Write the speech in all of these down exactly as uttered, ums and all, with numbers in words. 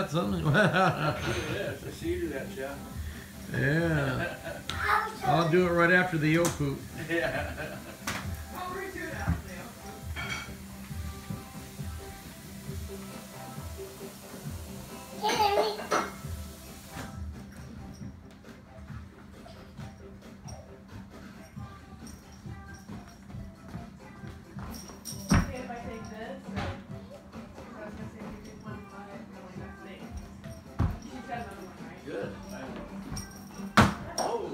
got something. Yes, I see you do that, Jeff. Yeah. I'll do it right after the yolk poop. Yeah. Good. Oh.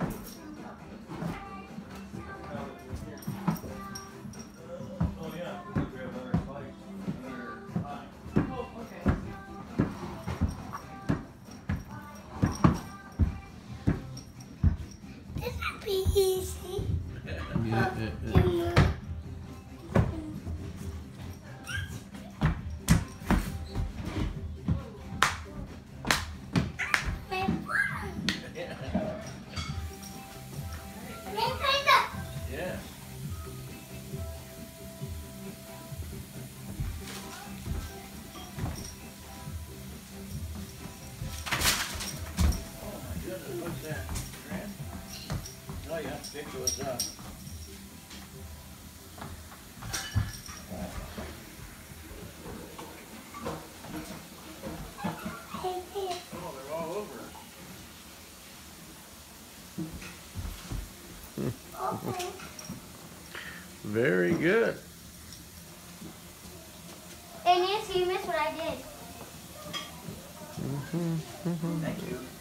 Oh yeah, we have another fight, another time. Oh, okay. This would be easy. Yeah, yeah, yeah. Yes. Oh my goodness, what's that? Grant? No, you have to pick those up. Oh, they're all over. Very good. Hey Nancy, you missed what I did. Mm-hmm, mm-hmm. Thank you.